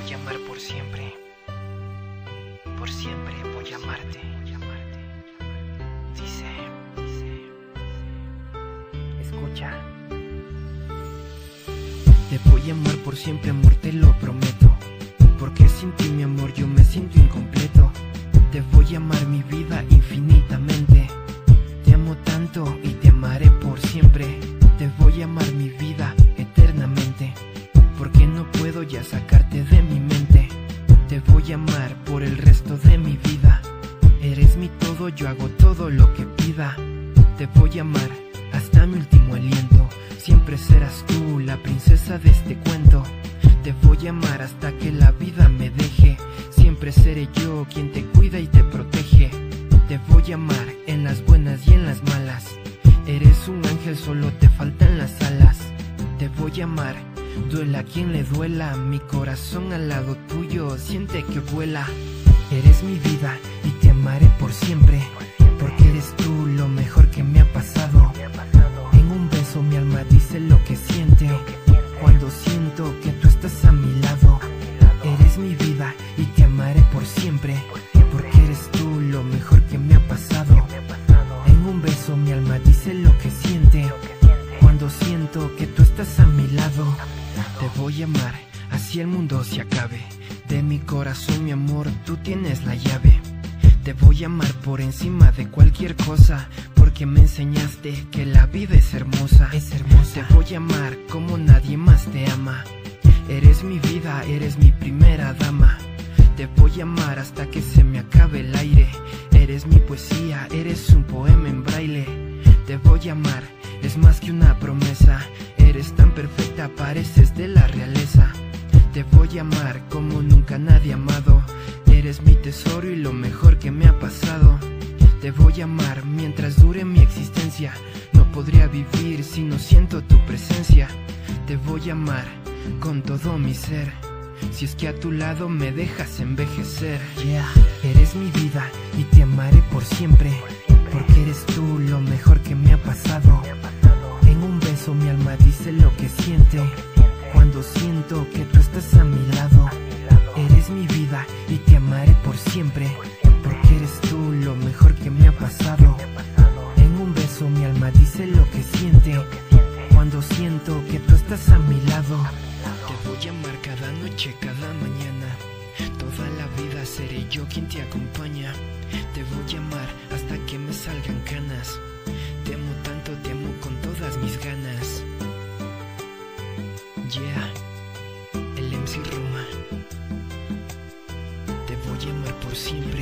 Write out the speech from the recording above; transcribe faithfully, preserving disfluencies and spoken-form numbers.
voy a amar por siempre. Por siempre voy a amarte. Dice, dice, escucha. Te voy a amar por siempre, amor, te lo prometo. Porque sin ti, mi amor, yo me siento incompleto. Te voy a amar mi vida infinitamente. Te amo tanto y te amaré por siempre. Te voy a amar mi vida eternamente. Porque no puedo ya sacarte de mi mente. Te voy a amar por el resto de mi vida. Eres mi todo, yo hago todo lo que pida. Te voy a amar hasta mi último aliento. Siempre serás tú la princesa de este cuento. Te voy a amar hasta que la vida me deje. Siempre seré yo quien te cuida y te protege. Te voy a amar en las buenas y en las malas. Eres un ángel, solo te faltan las alas. Te voy a amar, duela a quien le duela. Mi corazón al lado tuyo siente que vuela. Eres mi vida y te amaré por siempre. Porque eres tú lo mejor que me ha pasado. En un beso mi alma dice lo que siente. Cuando siento que tú estás a mi lado. Eres mi vida y te amaré por siempre. Porque eres tú lo mejor que me ha pasado. En un beso mi alma dice lo que siente. Cuando siento que tú estás a mi lado. Te voy a amar así el mundo se acabe. De mi corazón, mi amor, tú tienes la llave. Te voy a amar por encima de cualquier cosa. Porque me enseñaste que la vida es hermosa. Es hermosa. Te voy a amar como nadie más te ama. Eres mi vida, eres mi primera dama. Te voy a amar hasta que se me acabe el aire. Eres mi poesía, eres un poema en braille. Te voy a amar, es más que una promesa. Eres tan perfecta, pareces de la realeza. Te voy a amar como nunca nadie ha amado. Eres mi tesoro y lo mejor que me ha pasado. Te voy a amar mientras dure mi existencia. No podría vivir si no siento tu presencia. Te voy a amar con todo mi ser. Si es que a tu lado me dejas envejecer. Yeah. Eres mi vida y te amaré por siempre. Porque eres tú lo mejor que me ha pasado. En un beso mi alma dice lo que siente. Cuando siento que tú estás a mi lado. Eres mi vida y te amaré por siempre. Porque eres tú lo mejor que me ha pasado. En un beso mi alma dice lo que siente. Cuando siento que tú estás a mi lado. Te voy a amar cada noche, cada mañana. Toda la vida seré yo quien te acompaña. Te voy a amar hasta que me salgan canas. Te amo tanto, te amo con todas mis ganas. Yeah, el M C Roma. Te voy a amar por siempre.